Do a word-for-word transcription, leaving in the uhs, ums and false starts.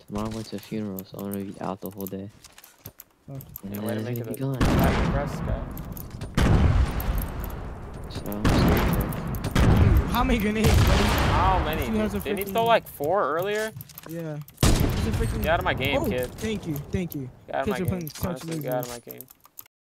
Mom went to a funeral, so I'm gonna be out the whole day. Oh. And Yeah, then way to it's make gonna it be a gone. happy press guy. So I'm staying Dude, how many grenades, buddy? How many? He has a Didn't he freaking- throw like four earlier? Yeah. He's a freaking... Get out of my game, oh, kid. Thank you, thank you. Get out of Kids my are playing game. such Honestly, get out of losers. my game.